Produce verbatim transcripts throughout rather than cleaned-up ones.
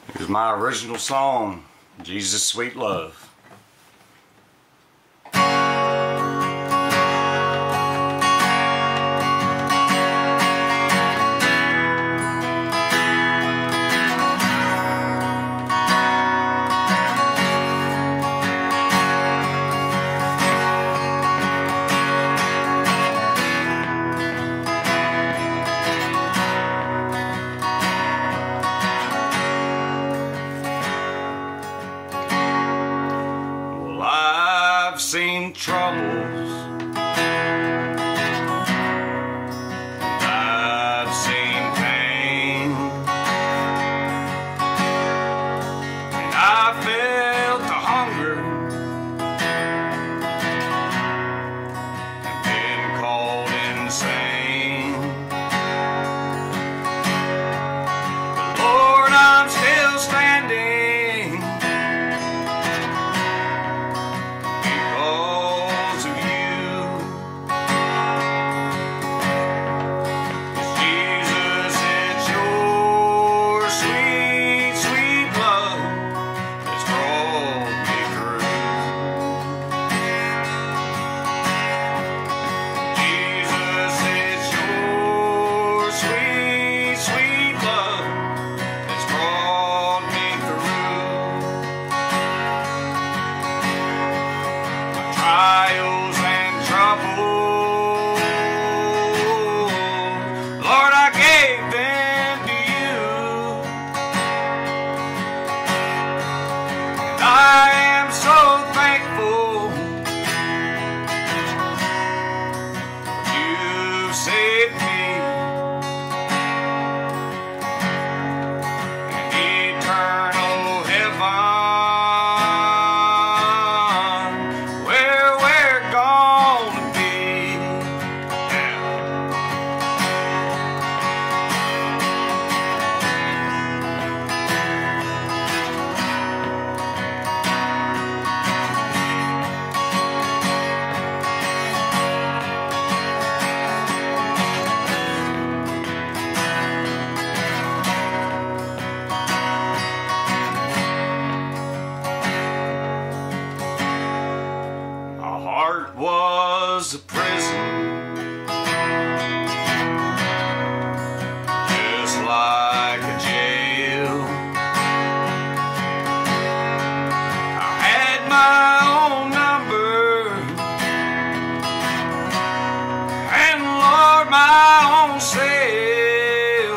Here's my original song, Jesus Sweet Love. I've seen troubles, I've seen pain, and I felt the hunger and been called insane. But Lord, I'm still standing. Trials and trouble, Lord, I gave them to you, and I am so thankful you've saved me, and eternal heaven. Heart was a prison, just like a jail. I had my own number, and Lord, my own cell.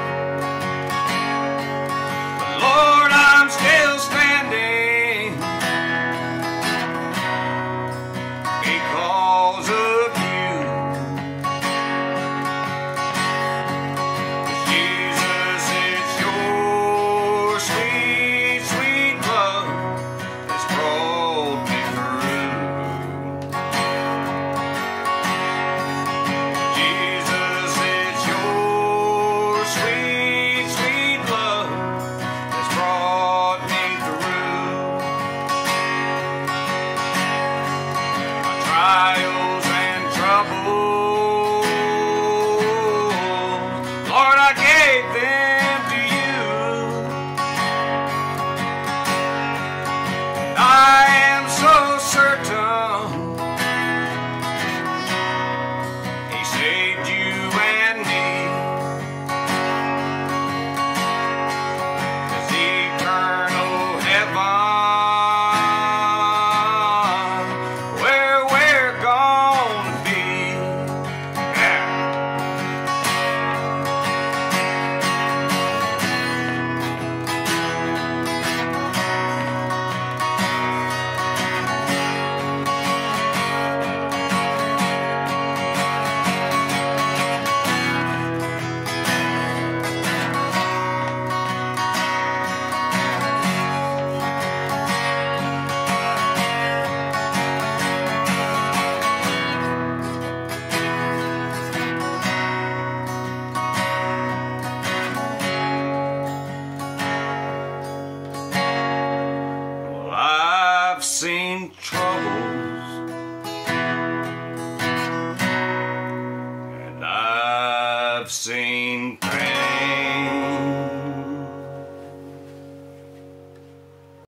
But Lord, I'm still standing because of you. 'Cause Jesus, it's your sweet, sweet love that's brought me through. Jesus, it's your sweet, sweet love that's brought me through. Trials and troubles, Lord, I gave them to you, and I am so certain He saved you and me, 'cause eternal heaven, I've seen troubles,